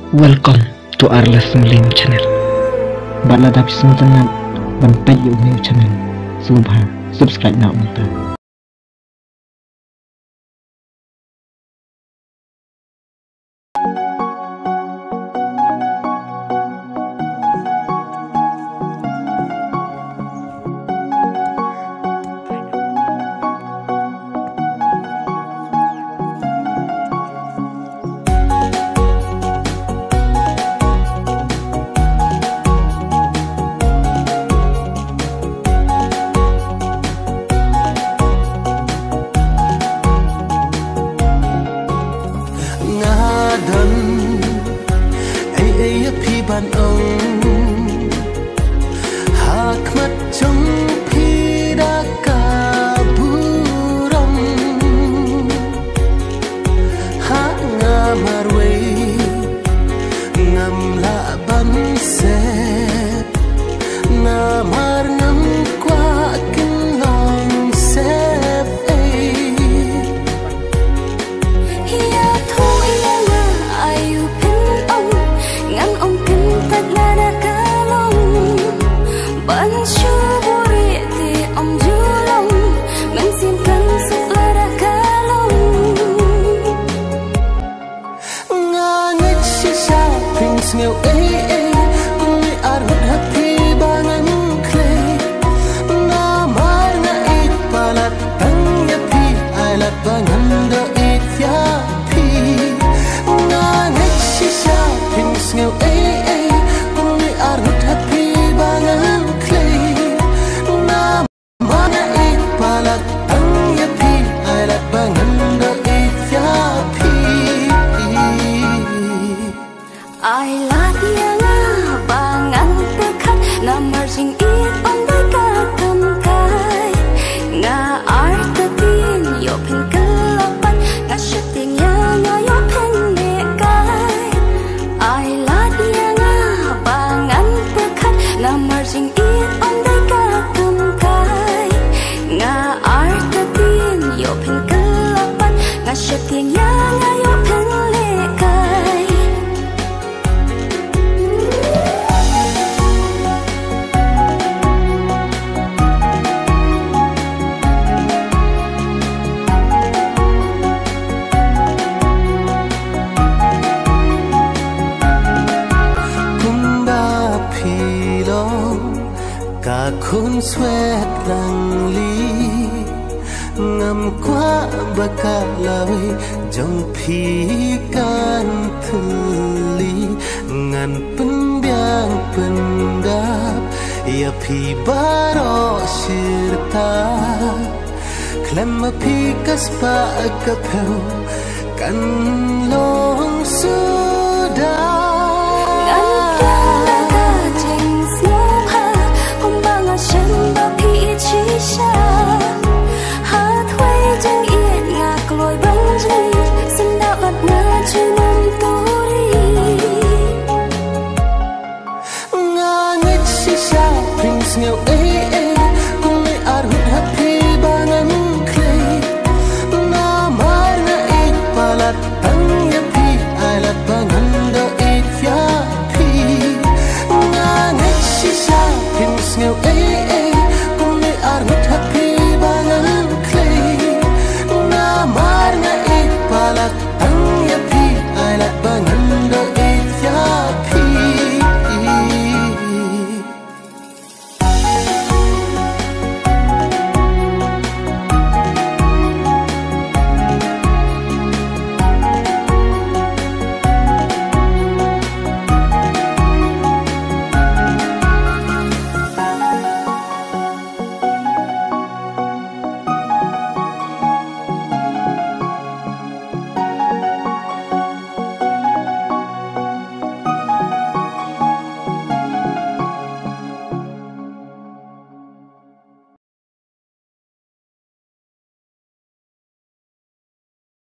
Welcome to Arlas Muslim channel. Bạn là đạp sinh tân nặng bằng tay yêu new channel. Subscribe now. Ban ông hak mat trong phi đã cả burong ha nga marwe ngam la ban se nga mar ngam qua kinh lòng se nghèo ấy cũng như ar hụt happy bangan clay na mar na it palat tang ya pi ai lat bangan do it ya pi na ngách shisha things nghèo ấy cũng như ar hụt happy bangan clay na mar na it palat tang ya pi ai lat bangan do it ya pi. Ai là tiếng bangan tekat na marching it on the kakam kai nga artatin yo pen kalapan nga shooting nga yo pen ne kai. Ai là tiếng bangan tekat na marching it on the kakam kai nga artatin yo pen kalapan nga shooting nga yo pen ne kai. Cả khôn xoẹt lăng ly ngầm qua baka lawi trong phi can thư ly ngàn pen biang pen gap ya phi baro shirta klem phi kaspa kapeu kan long su